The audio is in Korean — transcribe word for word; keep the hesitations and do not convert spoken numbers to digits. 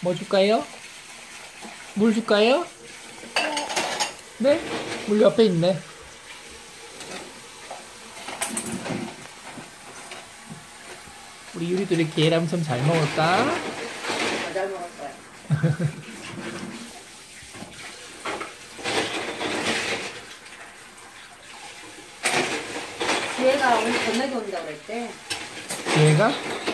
뭐 줄까요? 물 줄까요? 네? 물 옆에 있네. 우리 유리도 이렇게 계란섬 잘 먹을까? 잘 먹었어요. 지혜가 오늘 저녁에 온다고 그랬대. 얘가?